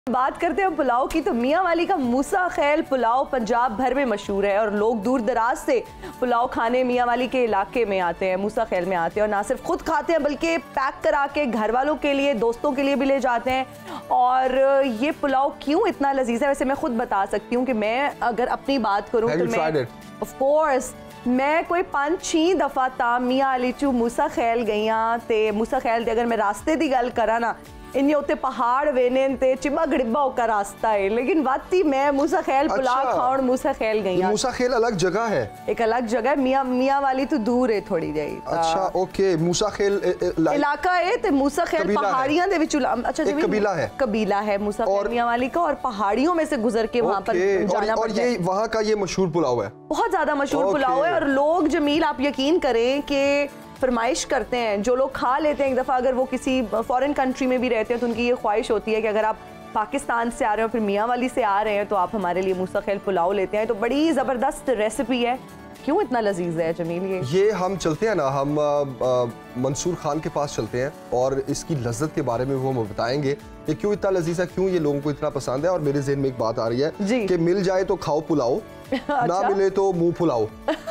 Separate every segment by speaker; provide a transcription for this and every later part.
Speaker 1: बात करते हैं पुलाव की, तो मियाँ वाली का मूसा खैल पुलाव पंजाब भर में मशहूर है और लोग दूर दराज से पुलाव खाने मियाँ वाली के इलाके में आते हैं, मूसा खैल में आते हैं और ना सिर्फ खुद खाते हैं बल्कि पैक करा के घर वालों के लिए, दोस्तों के लिए भी ले जाते हैं। और ये पुलाव क्यों इतना लजीज है, वैसे मैं खुद बता सकती हूँ कि मैं अगर अपनी बात करूँ तो मैं ऑफ कोर्स मैं कोई 5-6 दफ़ा ता मियाँ वाली चू मूसा खैल गई हाँ। ते मूसा खैल अगर मैं रास्ते की गल करा ना, इन्हें उत्ते पहाड़ वेने ते चिब्बा गड़िब्बा होकर रास्ता है, लेकिन वाती मैं मूसा खैल पुलाव खाऊं मूसा खैल गई।
Speaker 2: मूसा खैल अलग जगह है,
Speaker 1: एक अलग जगह है, मियाँ वाली तो दूर है थोड़ी जाई।
Speaker 2: अच्छा ओके, मूसा खैल
Speaker 1: इलाका है ते मूसा खैल पहाड़ियां दे विच, अच्छा
Speaker 2: एक कबीला है
Speaker 1: मूसा खैल मियाँ वाली का और पहाड़ियों में से गुजर के वहाँ पर जाना पड़ता है।
Speaker 2: ये वहाँ का ये मशहूर पुलाव है,
Speaker 1: बहुत ज्यादा मशहूर पुलाव है और लोग जमील आप यकीन करें कि फरमाइश करते हैं, जो लोग खा लेते हैं एक दफ़ा, अगर वो किसी फॉरेन कंट्री में भी रहते हैं तो उनकी ये ख्वाहिश होती है कि अगर आप पाकिस्तान से आ रहे हो फिर मियाँ वाली से आ रहे हैं तो आप हमारे लिए मूसा खैल पुलाव लेते हैं। तो बड़ी ज़बरदस्त रेसिपी है। क्यों इतना लजीज है जमील ये
Speaker 2: हम चलते हैं ना, हम मंसूर खान के पास चलते हैं और इसकी लज्जत के बारे में वो हम बताएंगे कि क्यों इतना लजीज है, क्यों ये लोगों को इतना पसंद है। और मेरे ज़हन में एक बात आ रही है कि मिल जाए तो खाओ पुलाओ, ना मिले तो मुंह फुलाओ।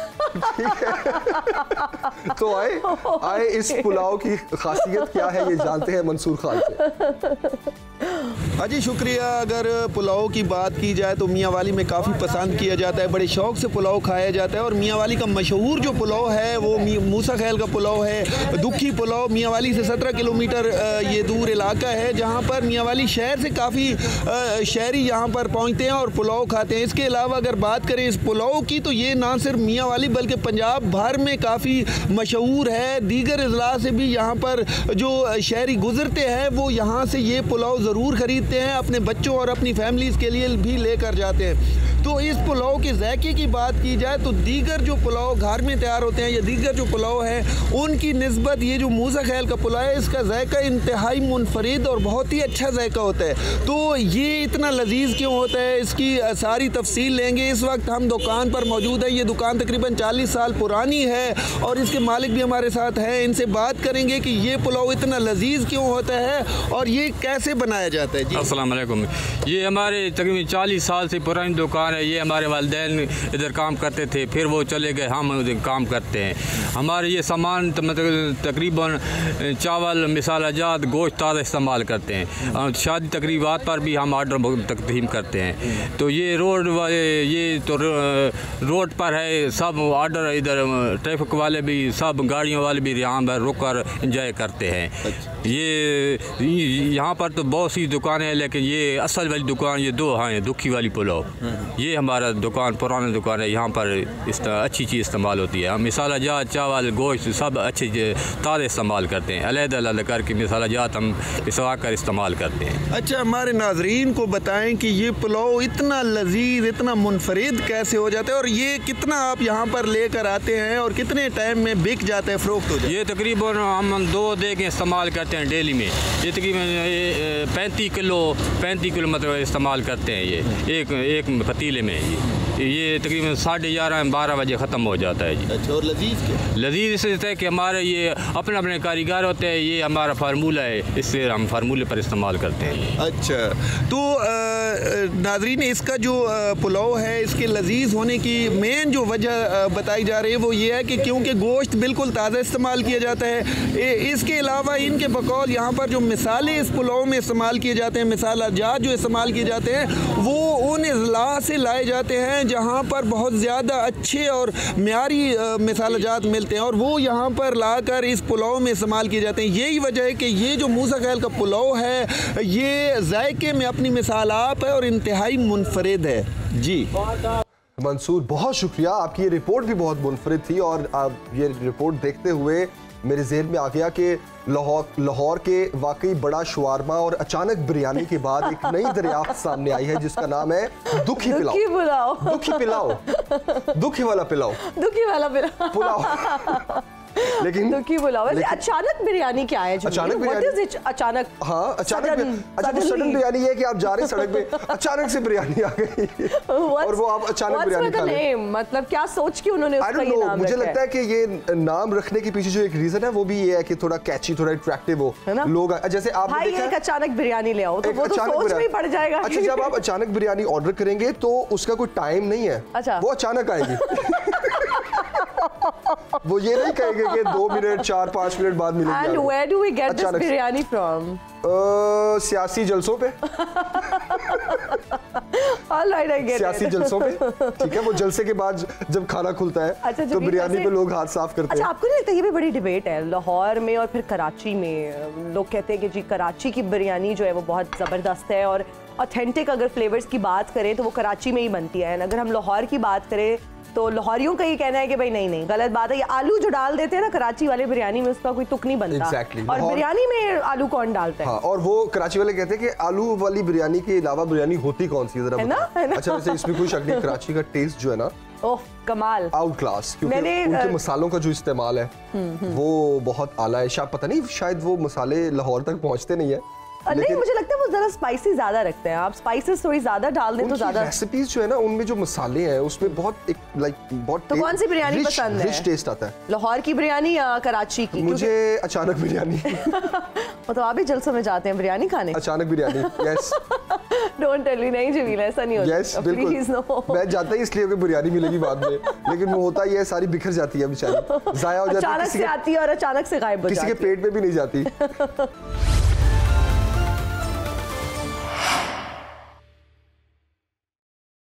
Speaker 2: तो आए इस पुलाव की खासियत क्या है ये जानते हैं मंसूर खान से।
Speaker 3: हाँ जी शुक्रिया। अगर पुलाव की बात की जाए तो मियाँ वाली में काफ़ी पसंद किया जाता है, बड़े शौक से पुलाव खाया जाता है। और मियाँ वाली का मशहूर जो पुलाव है वो मूसा खैल का पुलाव है। दुखी पुलाव मियाँ वाली से 17 किलोमीटर ये दूर इलाका है, जहाँ पर मियाँ वाली शहर से काफ़ी शहरी यहाँ पर पहुँचते हैं और पुलाव खाते हैं। इसके अलावा अगर बात करें इस पुलाव की तो ये ना सिर्फ मियाँ वाली बल्कि पंजाब भर में काफ़ी मशहूर है। दीगर अजला से भी यहाँ पर जो शहरी गुजरते हैं वो यहाँ से ये पुलाव ज़रूर ख़रीदते हैं, अपने बच्चों और अपनी फैमिलीज़ के लिए भी लेकर जाते हैं। तो इस पुलाव के जायके की बात की जाए तो दीगर जो पुलाव घर में तैयार होते हैं या दीगर जो पुलाव है उनकी निस्बत ये जो मूसा खैल का पुलाव है इसका जायका इंतहाई मुनफरिद और बहुत ही अच्छा जायका होता है। तो ये इतना लजीज क्यों होता है, इसकी सारी तफसील लेंगे। इस वक्त हम दुकान पर मौजूद है, ये दुकान तकरीबन 40 साल पुरानी है और इसके मालिक भी हमारे साथ हैं। इनसे बात करेंगे कि ये पुलाव इतना लजीज क्यों होता है और ये कैसे बनाया जाता है। जी
Speaker 4: अस्सलाम वालेकुम। ये हमारे तकरीबन 40 साल से पुरानी दुकान है। ये हमारे वालिदैन इधर काम करते थे, फिर वो चले गए, हम काम करते हैं। हमारे ये सामान तकरीबन चावल, मसाला जात, गोश्त ताज़ा इस्तेमाल करते हैं। शादी तकरीबात पर भी हम आर्डर तकसीम करते हैं। तो ये रोड पर है, सब आर्डर इधर ट्रैफिक वाले भी, सब गाड़ियों वाले भी यहाँ पर रुक कर इंजॉय करते हैं। ये यहाँ पर तो बहुत सी दुकानें हैं, लेकिन ये असल वाली दुकान ये दो हैं, दुखी वाली पुलाव, ये हमारा दुकान पुराना दुकान है। यहाँ पर अच्छी चीज़ इस्तेमाल होती है। हम मसाला जात, चावल, गोश्त सब अच्छे ताज़े इस्तेमाल करते हैं। अलग-अलग करके मसाला जात हम पिसवा कर इस्तेमाल करते हैं।
Speaker 3: अच्छा, हमारे नाजरीन को बताएं कि ये पुलाव इतना लजीज, इतना मुनफरिद कैसे हो जाता है और ये कितना आप यहाँ पर लेकर आते हैं और कितने टाइम में बिक जाता है, फ़रोख्त हो जाता है?
Speaker 4: ये तकरीबन हम 2 देखें इस्तेमाल करते हैं डेली में। ये तकरीबन 35 किलो मतलब इस्तेमाल करते हैं। ये एक पतीले में ये तकरीबन 11:30-12 बजे ख़त्म हो जाता है जी।
Speaker 3: अच्छा, और लजीज क्या?
Speaker 4: लजीज इससे है कि हमारे ये अपने कारीगर होते हैं, ये हमारा फार्मूला है, इससे हम फार्मूले पर इस्तेमाल करते हैं।
Speaker 3: अच्छा, तो नाज़रीन इसका जो पुलाव है इसके लजीज होने की मेन जो वजह बताई जा रही है वो ये है कि क्योंकि गोश्त बिल्कुल ताज़ा इस्तेमाल किया जाता है। इसके अलावा इनके बकौल यहाँ पर जो मिसाले इस पुलाव में इस्तेमाल किए जाते हैं, मिसाला जात जो इस्तेमाल किए जाते हैं वो उन अजला से लाए जाते हैं जहाँ पर बहुत ज़्यादा अच्छे और म्यारी मसाला जात मिलते हैं और वो यहाँ पर लाकर इस पुलाव में इस्तेमाल किए जाते हैं। यही वजह है कि ये जो मूसा खैल का पुलाव है ये जायके में अपनी मिसाल आप है और इंतहाई मुनफरिद है। जी
Speaker 2: मंसूर, बहुत शुक्रिया, आपकी ये रिपोर्ट भी बहुत मुनफरिद थी और ये रिपोर्ट देखते हुए मेरे ज़हन में आ गया कि लाहौर के वाकई बड़ा शवारमा और अचानक बिरयानी के बाद एक नई दरियाफ्त सामने आई है जिसका नाम है दुखी पुलाव। दुखी वाला पुलाव। लेकिन
Speaker 1: दुखी पुलाव। वैसे अचानक बिरयानी क्या है?
Speaker 2: अचानक
Speaker 1: बिरयानी अचानक,
Speaker 2: हाँ अचानक सडन बिरयानी है कि आप जा रहे सड़क पे अचानक से बिरयानी आ गई और वो आप अचानक बिरयानी खा रहे हैं।
Speaker 1: मतलब क्या सोच के उन्होंने उसका ये नाम
Speaker 2: मुझे लगता है कि ये नाम रखने के पीछे जो एक रीजन है वो भी ये है कि थोड़ा कैची, थोड़ा अट्रैक्टिव हो लोग। जैसे आप
Speaker 1: एक अचानक बिरयानी ले आओ तो वो तो सोच में ही पड़ जाएगा।
Speaker 2: अच्छा, जब आप अचानक बिरयानी ऑर्डर करेंगे तो उसका कोई टाइम नहीं है। अच्छा, वो अचानक आएगी। वो ये नहीं कहेंगे कि 2 मिनट 4-5 मिनट बाद मिलेगी।
Speaker 1: And where do we get this biryani from?
Speaker 2: सियासी जलसों पे।
Speaker 1: All right, I get
Speaker 2: सियासी जलसों पे, ठीक है। वो जलसे के बाद जब खाना खुलता है
Speaker 1: अच्छा,
Speaker 2: तो बिरयानी पे लोग हाथ साफ करते हैं।
Speaker 1: अच्छा, आपको नहीं लगता ये भी बड़ी डिबेट है लाहौर में और फिर कराची में? लोग कहते हैं कि जी कराची की बिरयानी जो है वो बहुत ज़बरदस्त है और ऑथेंटिक अगर फ्लेवर्स की बात करें तो वो कराची में ही बनती है। अगर हम लाहौर की बात करें तो लाहौरियों का ये कहना है कि भाई नहीं गलत बात है। ये आलू जो डाल देते हैं ना कराची वाले बिरयानी में, उसका कोई तुक नहीं बनता। और बिरयानी में आलू कौन डालता है?
Speaker 2: हाँ, और वो कराची वाले कहते हैं कि आलू वाली बिरयानी के अलावा बिरयानी होती कौन सी जरा है ना? अच्छा, वैसे इसमें कोई शक नहीं, कराची का टेस्ट जो है ना,
Speaker 1: ओह कमाल,
Speaker 2: आउट क्लास, क्योंकि उनके मसालों का जो इस्तेमाल है वो बहुत आला है। शायद पता नहीं, शायद वो मसाले लाहौर तक पहुंचते नहीं है।
Speaker 1: नहीं, मुझे लगता है वो जरा स्पाइसी ज्यादा रखते हैं। आप स्पाइसेस थोड़ी ज्यादा डाल दें तो ज्यादा।
Speaker 2: रेसिपीज जो है ना उनमें जो मसाले हैं उसमें बहुत एक बहुत
Speaker 1: तो कौन सी बिरयानी पसंद है?
Speaker 2: रिच टेस्ट आता है।
Speaker 1: लाहौर की बिरयानी या कराची की?
Speaker 2: मुझे अचानक बिरयानी।
Speaker 1: तो आप भी जलसों में जाते हैं बिरयानी खाने?
Speaker 2: अचानक biryani, yes.
Speaker 1: Don't tell me, नहीं जमीला, ऐसा नहीं होता।
Speaker 2: यस बिल्कुल, मैं जाता ही इसलिए कि बिरयानी मिलेगी बाद में, लेकिन वो होता ही है सारी बिखर जाती है बेचारी, जाया हो जाती है,
Speaker 1: अचानक से आती है और अचानक से गायब हो जाती है,
Speaker 2: किसी के पेट में भी नहीं जाती।